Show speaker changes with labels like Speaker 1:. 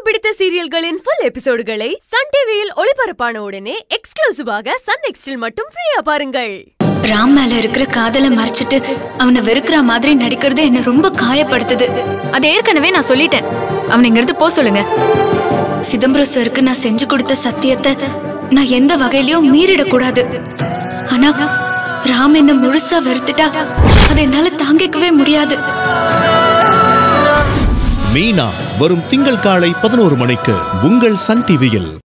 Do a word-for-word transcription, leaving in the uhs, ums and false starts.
Speaker 1: பிடித்த சீரியல்களின் full எபிசோடுகளை Sun டிவியில் ஒளிபரப்பான உடனே எக்ஸ்க்ளூசிவாக சன் நெக்ஸ்டில் மட்டும் ஃப்ரீயா பாருங்கள்.
Speaker 2: ராம் மேல இருக்கிற காதலை மறைச்சிட்டு அவனை வெறுக்கிற மாதிரி நடிக்கிறது என்ன ரொம்ப காயப்படுத்துது.
Speaker 3: அதை ஏற்கனவே நான் சொல்லிட்டேன். அவனை இங்கிருந்து போ சொல்லுங்க.
Speaker 2: சிதம்பரம் சாருக்கு நான் செஞ்சு கொடுத்த சத்தியத்தை நான் எந்த வகையிலயும் மீறிடக்கூடாது. ஆனா ராம் என்ன முழுசா வெறுத்துட்டா அதை என்னால தாங்கிக்கவே முடியாது.
Speaker 4: மீனா வரும் திங்கள் காலை பதினோரு மணிக்கு உங்கள் சன் டிவியில்.